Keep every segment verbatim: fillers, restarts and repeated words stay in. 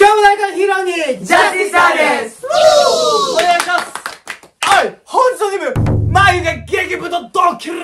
今日も大会ヒーローにジャスティスターです。 お願いします。はい、本日のゲーム眉毛激太ドッキリ。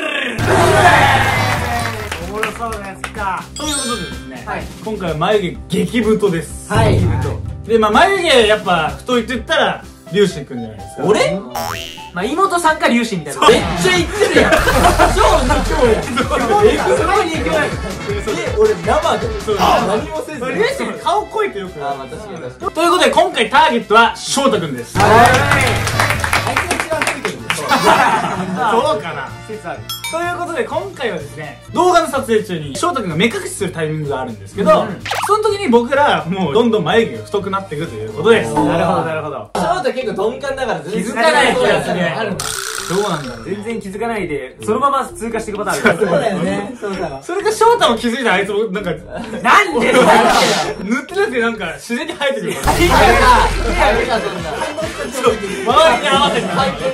おもろそうなやつか。ということでですね、はい、今回は眉毛激太です。はい。で、まあ眉毛やっぱ太いって言ったらリュウシ君じゃないですか。俺？ まあ妹さんかリュウシみたいな。 めっちゃ言ってるやん。超超やん。そこに行くない。え、俺生で何もせず。リュウシ君顔濃いとよく。あ、まあ確かに確かに。ということで今回ターゲットは翔太君です。はい。あいつが一番濃いけどね。そうかな。説ある。ということで今回はですね、動画の撮影中に翔太君が目隠しするタイミングがあるんですけど、その時に僕らもうどんどん眉毛が太くなっていくということです。なるほどなるほど。翔太結構鈍感だから気づかない気がする。あるんだ。どうなんだろう。全然気づかないでそのまま通過していくパターンある。そうだよね。そうだろ。それか翔太も気づいたらあいつもなんかなんで塗ってなくてなんか自然に生えてくるから。いやいやそんな。周りに合わせて。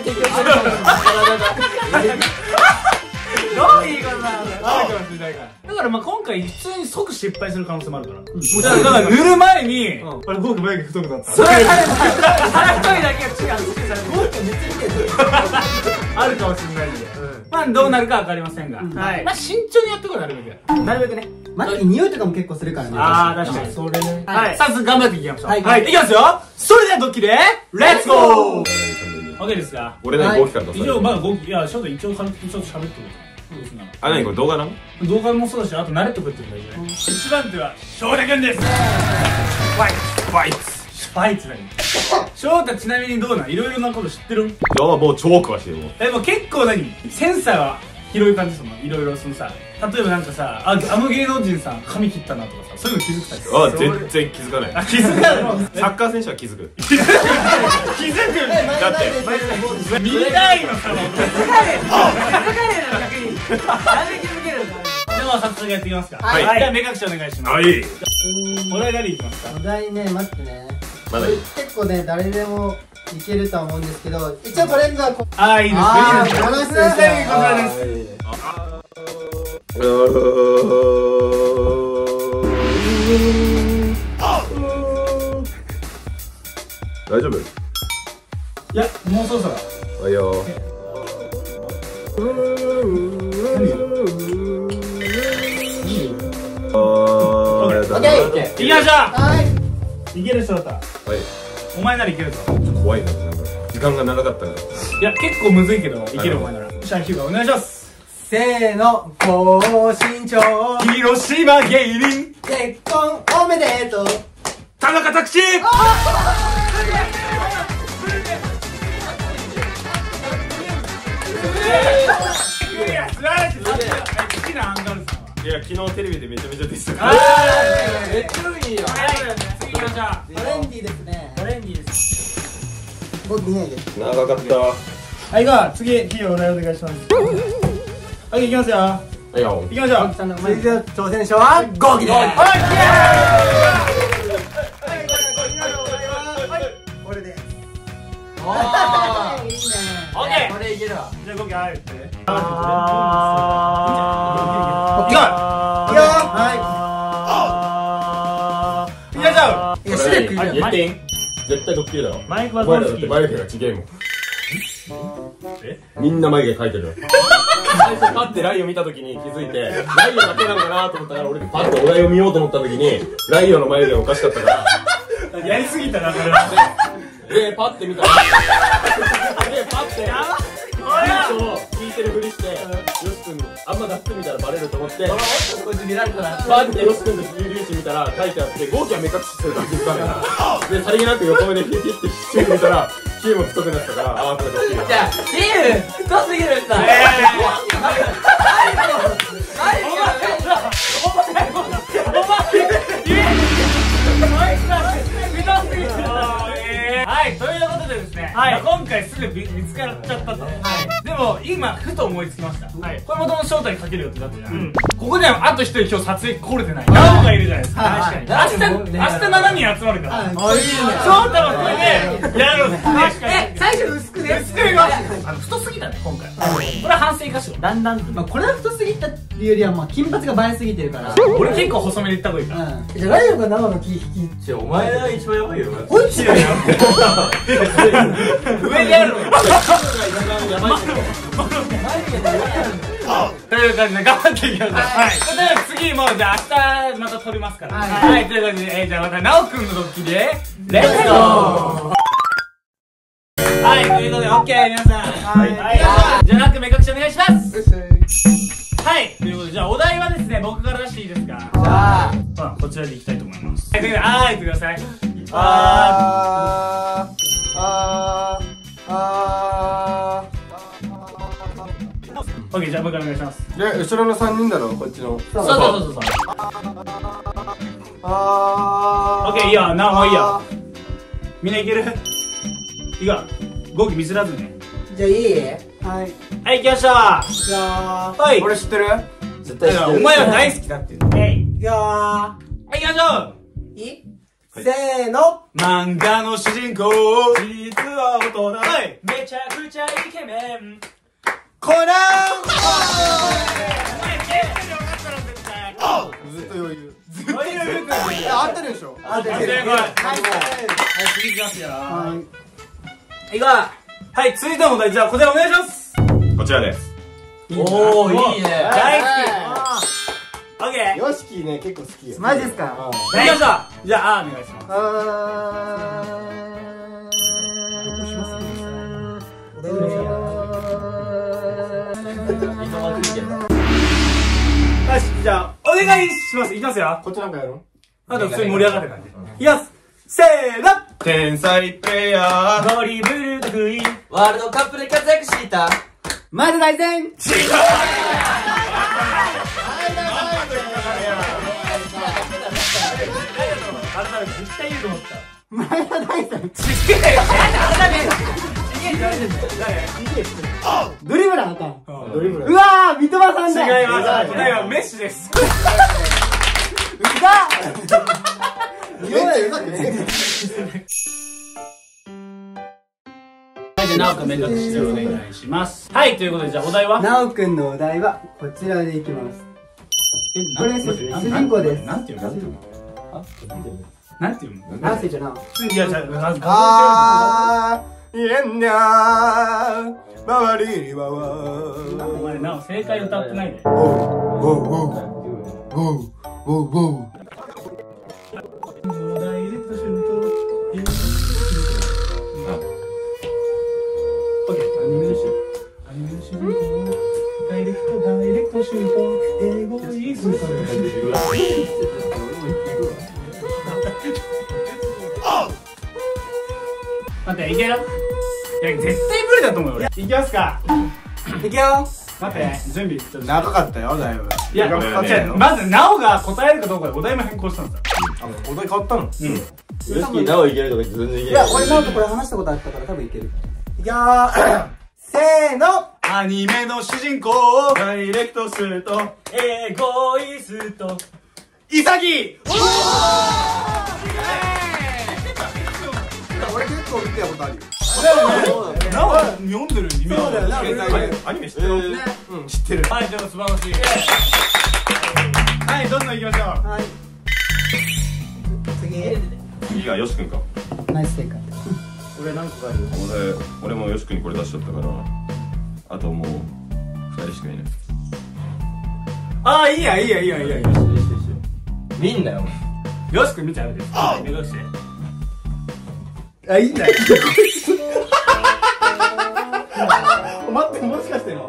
どういうことなの？あるかもしれないから。だからまあ今回普通に即失敗する可能性もあるから。だから塗る前にあれ僕眉毛太くなった。それは腹太いだけが違う。僕めっちゃ似てる。あるかもしれないんで。まあどうなるかわかりませんが。はい。まあ慎重にやってこいなるべく。なるべくね。 眉毛匂いとかも結構するからね。 ああ確かに。それね。はい。早速頑張っていきましょう。はい。いきますよ。それではドッキリレッツゴー。オッケーですか。 俺何ゴキから出される。 一応まだゴキいやちょっと一応軽くちょっと喋ってこと。 あ、なにこれ動画なの？ 動画もそうだし、あと慣れとくって言うんだよね。一番手は翔太君です。ファイツファイツファイツだね。翔太ちなみにどうなん？いろいろなこと知ってる？ いやもう超詳しいよ。 え、もう結構何？センサーは広い感じするの？いろいろそのさ、例えばなんかさ、あ、あの芸能人さん髪切ったなとかさ、そういうの気づくたりする？ あ、全然気づかない。 あ、気づかない。 サッカー選手は気づく。 気づく？気づく？ だって見ないのかも。気づかねえの逆に。なんで気づけるんだ。では早速やっていきますか。はい。じゃあ目隠しお願いします。はい。お題何いきますか？ お題ね、待ってね。 まだいい。 結構ね、誰でもいけると思うんですけど、一応トレンドはこう。 ああ、いいですね。 ああ、この人ですね。 こちらです。 大丈夫？ いや、もうそろそろ。 はいよ。 何？ あー、やだ。 オッケー。 行きましょう。はい。いける翔太。はい。お前ならいけるぞ。 怖いな。時間が長かったから。 いや、結構むずいけど、いけるお前なら。シャンヒューがお願いします。 せーの、高身長。 広島芸人。 結婚おめでとう。 田中拓司。 いや、昨日テレビでめちゃめちゃ出てた。 あー、めっちゃいいよ。はい、次行きましょう。 トレンディーですね。 トレンディーです。 僕見ないです。 長かった。 はい、じゃあ次、ヒーローお願いします。はい、行きますよ。 はいよ。 行きましょう。 続いての挑戦者はゴキです。はい、これです。おー、いいね。 オッケー。 これいけるわ。 じゃあゴキ入って。 あー。 いくよ。 はい。 いきましょう。 いや、すでに言っていい？絶対ドッキリだろ。 マイクはお前らだって眉毛がちげえもん。みんな眉毛描いてるよ。最初パッてライオン見た時に気づいて、ライオンだけなんかなと思ったから、俺パッてお題を見ようと思った時にライオンの眉毛がおかしかったから、 やりすぎたなそれは。 でパッて見たら、でパッて聞いてるふりして、よし君あんまガッツリ見たらバレると思って、こいつ見られたらパッてよし君とリュウシ見たら書いてあって、ゴーキは目隠ししてるから気づかないから、でさりげなく横目でピッピッてして見たらキューも太くなったから、ああこれドッキリだ。 じゃあキュー太すぎるんだ。 はい、ということでですね、今回すぐ見つかっちゃったと。でも今ふと思いつきました。これもともと翔太にかけるよってなったじゃん。ここではあと一人今日撮影来れてない。ナオがいるじゃないですか。確かに。明日明日ななにん集まるから。翔太はこれでやる。確かに。 大丈夫薄くね薄くねあの太すぎたね今回これは反省かしらだんだんまあこれは太すぎたっていうよりはまあ金髪が映えすぎてるから俺結構細めでいった方がいいからうんじゃあライオンが生の木引きお前が一番やばいよこいつ上にあるのよやばいけどという感じで頑張っていきましょうはいということで次もじゃあ明日また撮りますからはいということでえーじゃあまたなおくんのドッキリでレッツゴーはいということでオッケー皆さんはいじゃあなく目隠しお願いしますはいということでじゃあお題はですね僕から出していいですかあまあこちらでいきたいと思いますはいということであー言ってくださいああーあーあーオッケーじゃあ僕からお願いしますーで後ろのさんにんだろこっちのそうそうそうそうあオッケーいいよなおもういいよみんないけるいいか語気ミスらずねじゃあいいはいはい行きましょうじゃあはいこれ知ってる絶だからお前は大好きだっていうのえいいやはい行きましょうーいいせーの漫画の主人公実は大人はいめちゃくちゃイケメンコナンお前ゲームで分かったろ絶対ずっと余裕ずっと言うからえ合ってるでしょあではい次いきますよいこうはい続いてのお題じゃあこちらお願いしますこちらですおおいいね大好きオッケーヨシキね結構好きよマジですか行きましょうじゃああーお願いしますよしじゃあお願いしますいきますよこっちなんかやろあと普通に盛り上がる感じいきますせーの天才プレイヤードリブル得意ワールドカップで活躍していた前田大然改めて絶対言うと思った前田大然ちげえよ改めドリブラーかドリブルうわー三笘さんだ違いますこれはメッシですうざ言えないよだってはいじゃあなおくん目隠しでお願いしますはいということでじゃあお題はなおくんのお題はこちらでいきますこれ主人公ですなんていうのなんていうのなんてじゃないやじゃああーいえんにゃー周りにはお前なお正解歌ってないでおうおうおうおうおうおうダイレクトシュートオッケーアニメのシュートアニメの主人公ダイレクトダイレクトシュート英語イズム待っていけよいや絶対無理だと思うよ俺いきますかいくよ待って準備ちょっと長かったよだいぶいや時間かかったよまずなおが答えるかどうかでお題も変更したんですよあお題変わったのうんヨシキなおいけるとか言って全然いけるいや俺なおとこれ話したことあったから多分いけるいくよーせーのアニメの主人公ダイレクトするとエゴイストイサギ俺結構見たことあるよなお読んでるイメージそうだよなアニメ知ってるうん知ってるはいじゃあ素晴らしいはいどんどん行きましょうはい次次がヨシ君かナイス正解俺何個かあるよ俺俺もヨシ君にこれ出しちゃったからあともうふたりしかいないああいいやいいやいいやいいやいいやみんなよよしくん見ちゃうです目隠してあいいんだよ待ってもしかしての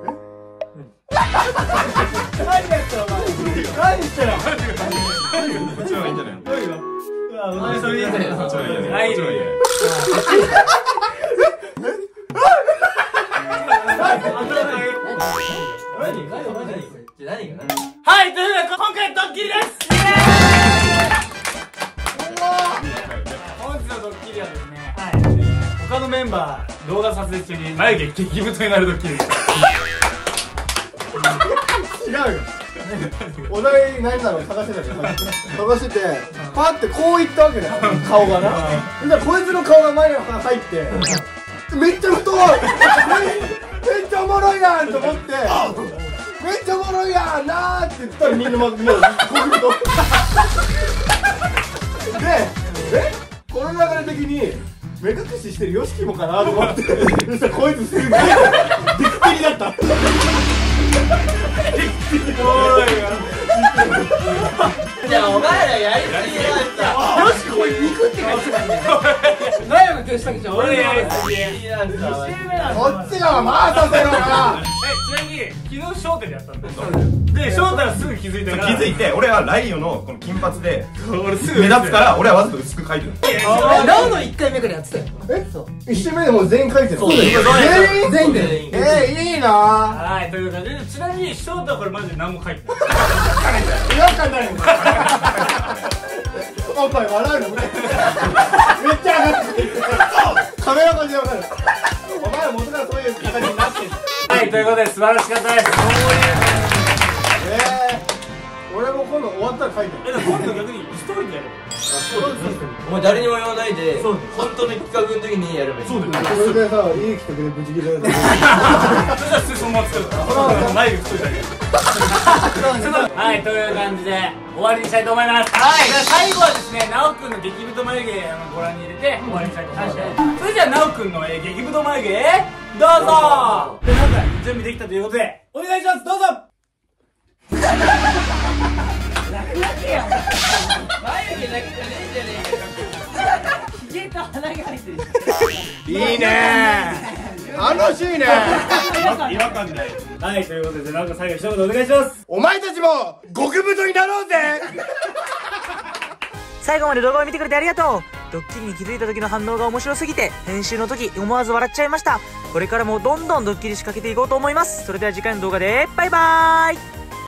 何やってるお前何してるこっちの方がいいんじゃないのどういうのうわお前それいいんだよこっちの方がいいんじゃはないいこっちの方がいいねはいということで今回ドッキリです本日のドッキリはですねはい他のメンバー動画撮影中に眉毛激太になるドッキリです違うよお題何だろう探してたよ探しててパッてこういったわけだよ顔がなじゃあこいつの顔が前に入ってめっちゃ太いめっちゃおもろいやんと思ってめっちゃおもろいやんなーって言ったらみんなまずもうこういうことで、えこの流れ的に目隠ししてるヨシキもかなと思ってそしたらこいつすげえビクビリだったいやお前らやりすぎだったよしこれ肉って書いてたんだよ何やの手下着ちゃん俺やりすぎこっちが回させろよちなみに昨日商店でやったんだよで翔太がすぐ気づいたから気づいて俺はライオのこの金髪で俺すぐ目立つから俺はわざと薄く描いてるラウのいっかいめからやってたよえ一周目でもう全員書いてるそうだよ全員全員でえー、いいなはいという感じでちなみに翔太はこれマジで何も書いてない違和感ないんだおっぱい笑うのめっちゃ上がってるカメラマンでわかるお前は元からそういう形になってるはいということで素晴らしかったですえー、俺も今度終わったら書いてえ、でも今度逆に一人でやるお前誰にも言わないでそう本当の企画の時にやればいいそうだよそれでさ、いい企画でブチ切れるそしたら普通そのまま作るから眉毛太いだけはい、という感じで終わりにしたいと思いますはい、じゃあ最後はですね、なおくんの激太眉毛あのご覧に入れて終わりにしたいと思いますそれじゃあなおくんのえー激太眉毛どうぞで、なんか準備できたということでお願いします、どうぞ眉毛だけじゃねえじゃねえかいいね楽しいね違和感ないはい、ということでなんか最後一言お願いしますお前たちも極太になろうぜ最後まで動画を見てくれてありがとう。ドッキリに気づいた時の反応が面白すぎて編集の時思わず笑っちゃいました。これからもどんどんドッキリ仕掛けていこうと思います。それでは次回の動画でバイバーイ。